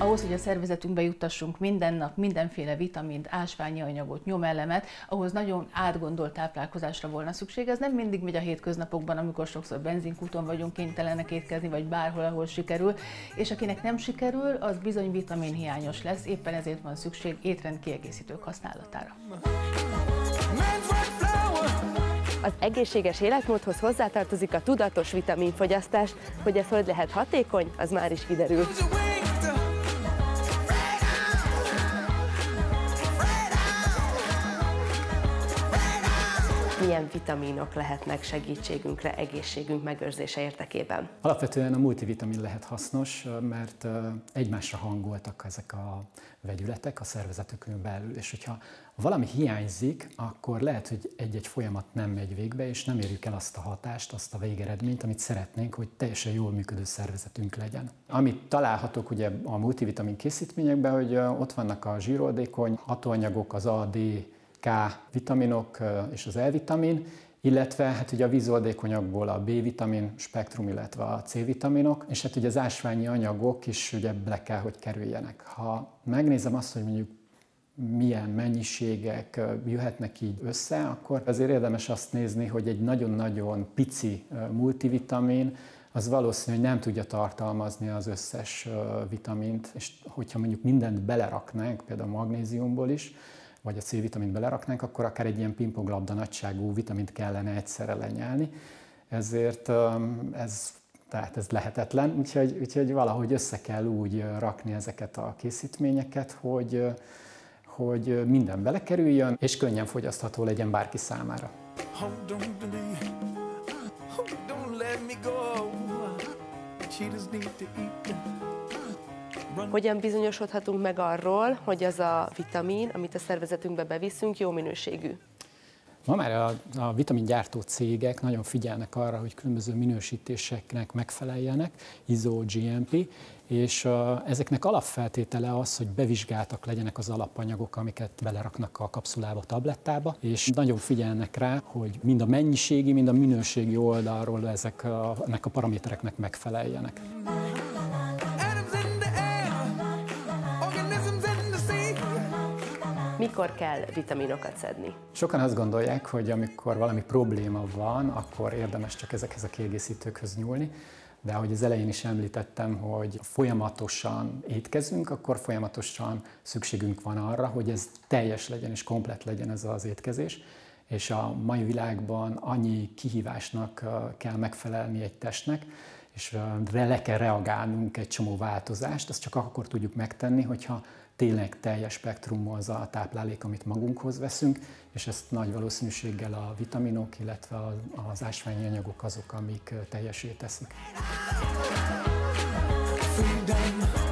Ahhoz, hogy a szervezetünkbe juttassunk minden nap mindenféle vitamint, ásványi anyagot, nyomelemet, ahhoz nagyon átgondolt táplálkozásra volna szükség. Ez nem mindig megy a hétköznapokban, amikor sokszor benzinkúton vagyunk kénytelenek étkezni, vagy bárhol, ahol sikerül. És akinek nem sikerül, az bizony vitaminhiányos lesz, éppen ezért van szükség étrendkiegészítők használatára. Az egészséges életmódhoz hozzátartozik a tudatos vitaminfogyasztás, hogy ez hogy lehet hatékony, az már is kiderül. Milyen vitaminok lehetnek segítségünkre egészségünk megőrzése érdekében? Alapvetően a multivitamin lehet hasznos, mert egymásra hangoltak ezek a vegyületek a szervezetükön belül, és hogyha valami hiányzik, akkor lehet, hogy egy-egy folyamat nem megy végbe, és nem érjük el azt a hatást, azt a végeredményt, amit szeretnénk, hogy teljesen jól működő szervezetünk legyen. Amit találhatok ugye a multivitamin készítményekben, hogy ott vannak a zsíroldékony hatóanyagok, az A, D, K vitaminok és az E-vitamin, illetve hát ugye a vízoldékonyagból a B-vitamin spektrum, illetve a C-vitaminok, és hát ugye az ásványi anyagok is ugye bele kell, hogy kerüljenek. Ha megnézem azt, hogy mondjuk milyen mennyiségek jöhetnek így össze, akkor azért érdemes azt nézni, hogy egy nagyon-nagyon pici multivitamin az valószínű, hogy nem tudja tartalmazni az összes vitamint, és hogyha mondjuk mindent beleraknánk, például magnéziumból is, vagy a C-vitamint beleraknánk, akkor akár egy ilyen pingponglabda nagyságú vitamint kellene egyszerre lenyelni. Ezért ez lehetetlen, úgyhogy valahogy össze kell úgy rakni ezeket a készítményeket, hogy minden belekerüljön, és könnyen fogyasztható legyen bárki számára. Hogyan bizonyosodhatunk meg arról, hogy az a vitamin, amit a szervezetünkbe beviszünk, jó minőségű? Ma már a vitamingyártó cégek nagyon figyelnek arra, hogy különböző minősítéseknek megfeleljenek, ISO, GMP, és ezeknek alapfeltétele az, hogy bevizsgáltak legyenek az alapanyagok, amiket beleraknak a kapszulába, tablettába, és nagyon figyelnek rá, hogy mind a mennyiségi, mind a minőségi oldalról ezeknek a paramétereknek megfeleljenek. Mikor kell vitaminokat szedni? Sokan azt gondolják, hogy amikor valami probléma van, akkor érdemes csak ezekhez a kiegészítőkhöz nyúlni, de ahogy az elején is említettem, hogy folyamatosan étkezünk, akkor folyamatosan szükségünk van arra, hogy ez teljes legyen és komplett legyen ez az étkezés, és a mai világban annyi kihívásnak kell megfelelni egy testnek, és le kell reagálnunk egy csomó változást, azt csak akkor tudjuk megtenni, hogyha tényleg teljes spektrumú az a táplálék, amit magunkhoz veszünk, és ezt nagy valószínűséggel a vitaminok, illetve az ásványi anyagok azok, amik teljesé teszik.